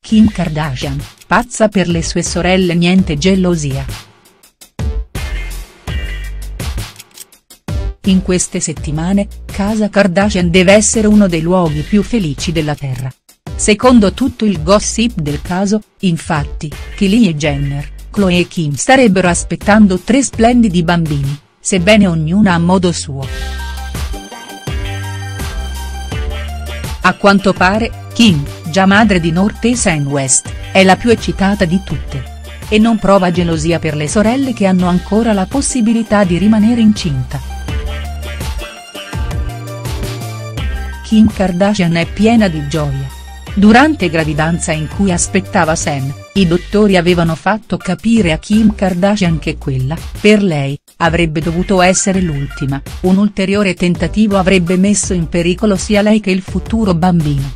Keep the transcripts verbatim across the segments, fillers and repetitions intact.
Kim Kardashian, pazza per le sue sorelle, niente gelosia. In queste settimane, casa Kardashian deve essere uno dei luoghi più felici della terra. Secondo tutto il gossip del caso, infatti, Kylie Jenner, Khloe e Kim starebbero aspettando tre splendidi bambini, sebbene ognuna a modo suo. A quanto pare, Kim, già madre di North e West, è la più eccitata di tutte. E non prova gelosia per le sorelle che hanno ancora la possibilità di rimanere incinta. Kim Kardashian è piena di gioia. Durante gravidanza in cui aspettava Sam, i dottori avevano fatto capire a Kim Kardashian che quella, per lei, avrebbe dovuto essere l'ultima, un ulteriore tentativo avrebbe messo in pericolo sia lei che il futuro bambino.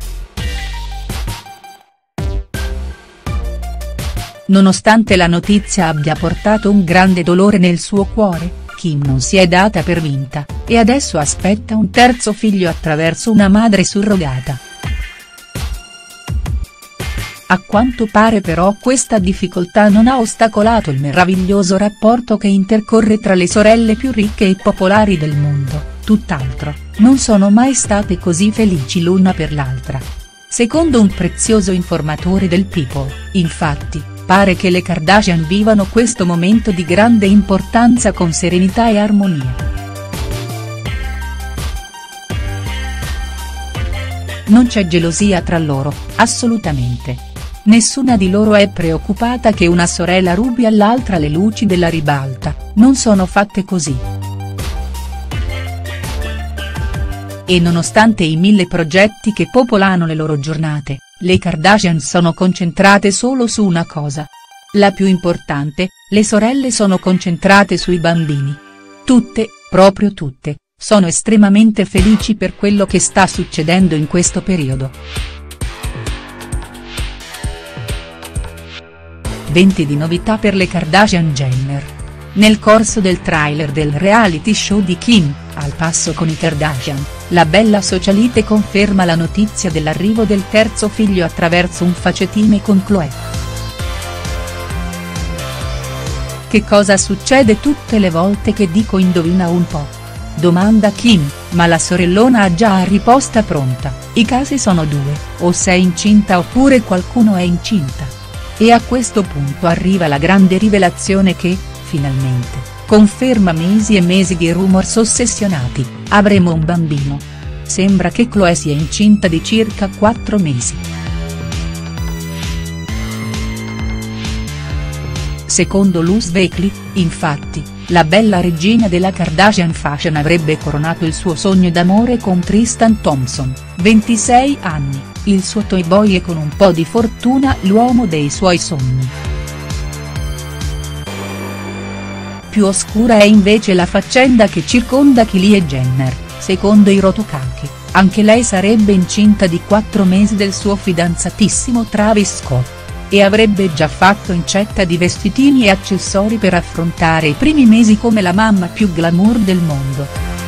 Nonostante la notizia abbia portato un grande dolore nel suo cuore, Kim non si è data per vinta, e adesso aspetta un terzo figlio attraverso una madre surrogata. A quanto pare però questa difficoltà non ha ostacolato il meraviglioso rapporto che intercorre tra le sorelle più ricche e popolari del mondo, tutt'altro, non sono mai state così felici l'una per l'altra. Secondo un prezioso informatore del People, infatti, pare che le Kardashian vivano questo momento di grande importanza con serenità e armonia. Non c'è gelosia tra loro, assolutamente. Nessuna di loro è preoccupata che una sorella rubi all'altra le luci della ribalta, non sono fatte così. E nonostante i mille progetti che popolano le loro giornate, le Kardashian sono concentrate solo su una cosa. La più importante, le sorelle sono concentrate sui bambini. Tutte, proprio tutte, sono estremamente felici per quello che sta succedendo in questo periodo. venti di novità per le Kardashian Jenner. Nel corso del trailer del reality show di Kim, Al passo con i Kardashian, la bella socialite conferma la notizia dell'arrivo del terzo figlio attraverso un facetime con Khloe. Che cosa succede tutte le volte che dico indovina un po'? Domanda Kim, ma la sorellona ha già la risposta pronta, i casi sono due, o sei incinta oppure qualcuno è incinta. E a questo punto arriva la grande rivelazione che, finalmente, conferma mesi e mesi di rumors ossessionati, avremo un bambino. Sembra che Khloe sia incinta di circa quattro mesi. Secondo Loose Weekly, infatti, la bella regina della Kardashian Fashion avrebbe coronato il suo sogno d'amore con Tristan Thompson, ventisei anni, il suo toy boy e con un po' di fortuna l'uomo dei suoi sogni. Più oscura è invece la faccenda che circonda Kylie Jenner, secondo i rotocalchi, anche lei sarebbe incinta di quattro mesi del suo fidanzatissimo Travis Scott. E avrebbe già fatto incetta di vestitini e accessori per affrontare i primi mesi come la mamma più glamour del mondo.